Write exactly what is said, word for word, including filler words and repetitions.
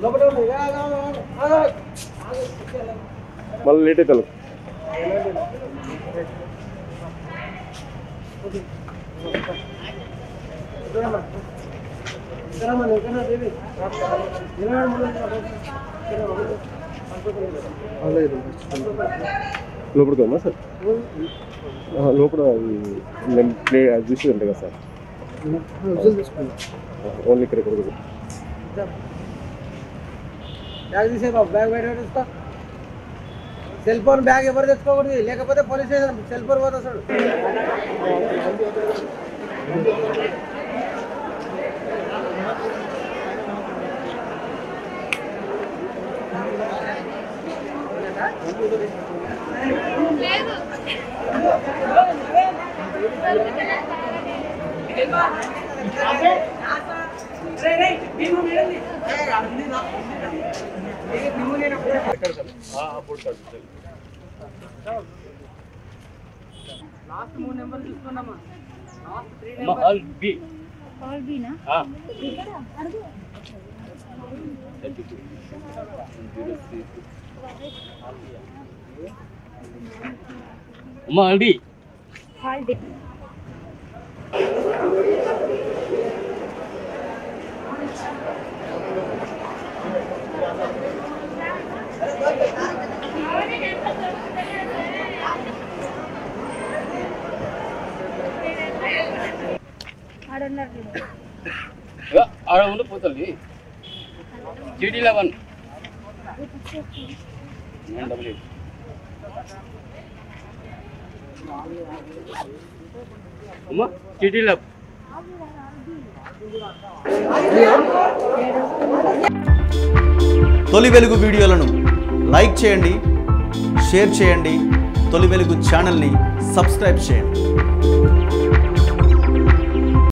మళ్ళీ లేట్ అవుతాను లోపలికమ్మా సార్ లోపల ప్లే అది చూసి ఉంటాయి కదా సార్ ఓన్లీ ఇక్కడ ఇక్కడ బ్యాగ్ తీసే బాబు బ్యాగ్ బయట పెట్టేస్తా సెల్ ఫోన్ బ్యాగ్ ఎవరు తెచ్చుకోకూడదు లేకపోతే పోలీస్ స్టేషన్ సెల్ ఫోన్ పోతా సార్ లాస్ట్ మూడు నెంబర్ తీసుకున్నామా ఆల్ బి ఆల్ బి నా ఆ ఇక్కడ అడుగు అమ్మ ఆల్ బి ఆల్ డి ఆడ ఉండి పోతుంది జీడీ లెవెన్ నైన్ డబల్ ఎయిట్ అమ్మా జీడీ లెవెన్ తొలి వెలుగు వీడియోలను లైక్ చేయండి, షేర్ చేయండి, తొలి వెలుగు ఛానల్ని సబ్స్క్రైబ్ చేయండి.